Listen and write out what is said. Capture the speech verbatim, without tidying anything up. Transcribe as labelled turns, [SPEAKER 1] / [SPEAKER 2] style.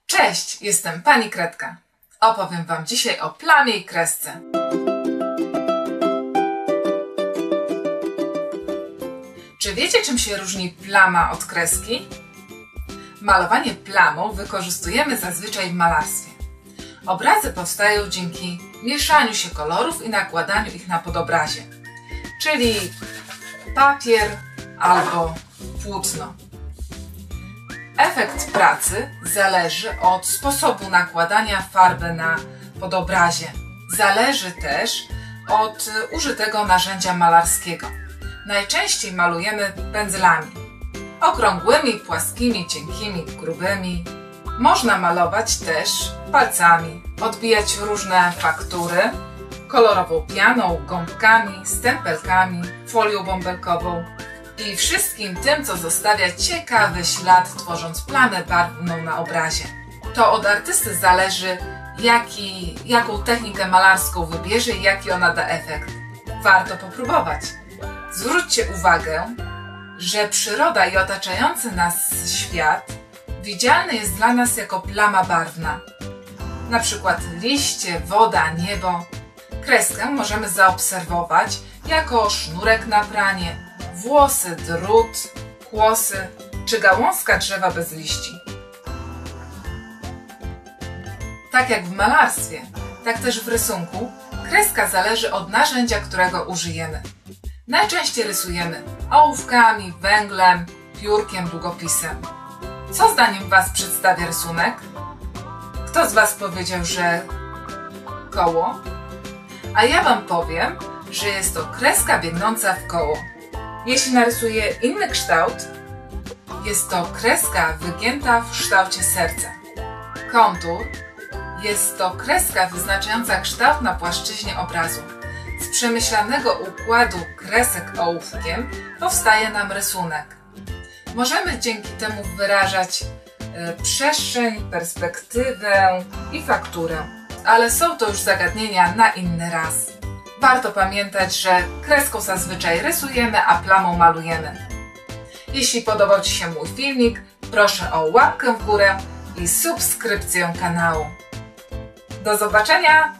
[SPEAKER 1] Cześć, jestem Pani Kredka. Opowiem Wam dzisiaj o plamie i kresce. Czy wiecie, czym się różni plama od kreski? Malowanie plamą wykorzystujemy zazwyczaj w malarstwie. Obrazy powstają dzięki mieszaniu się kolorów i nakładaniu ich na podobrazie, czyli papier albo płótno. Efekt pracy zależy od sposobu nakładania farby na podobrazie. Zależy też od użytego narzędzia malarskiego. Najczęściej malujemy pędzlami. Okrągłymi, płaskimi, cienkimi, grubymi. Można malować też palcami, odbijać różne faktury kolorową pianą, gąbkami, stempelkami, folią bąbelkową i wszystkim tym, co zostawia ciekawy ślad, tworząc plamę barwną na obrazie. To od artysty zależy, jaki, jaką technikę malarską wybierze i jaki ona da efekt. Warto popróbować. Zwróćcie uwagę, że przyroda i otaczający nas świat widzialny jest dla nas jako plama barwna. Na przykład liście, woda, niebo. Kreskę możemy zaobserwować jako sznurek na pranie, włosy, drut, kłosy czy gałązka drzewa bez liści. Tak jak w malarstwie, tak też w rysunku, kreska zależy od narzędzia, którego użyjemy. Najczęściej rysujemy ołówkami, węglem, piórkiem, długopisem. Co zdaniem Was przedstawia rysunek? Kto z Was powiedział, że koło? A ja Wam powiem, że jest to kreska biegnąca w koło. Jeśli narysuję inny kształt, jest to kreska wygięta w kształcie serca. Kontur jest to kreska wyznaczająca kształt na płaszczyźnie obrazu. Z przemyślanego układu kresek ołówkiem powstaje nam rysunek. Możemy dzięki temu wyrażać y, przestrzeń, perspektywę i fakturę, ale są to już zagadnienia na inny raz. Warto pamiętać, że kreską zazwyczaj rysujemy, a plamą malujemy. Jeśli podobał Ci się mój filmik, proszę o łapkę w górę i subskrypcję kanału. Do zobaczenia!